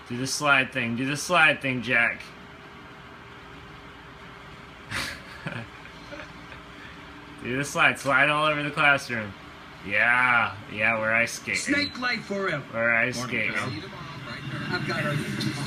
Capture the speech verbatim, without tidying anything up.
Do the slide thing. Do the slide thing, Jack. Do the slide. Slide all over the classroom. Yeah. Yeah, we're ice skating. Snake life forever. We're ice skating. I've got a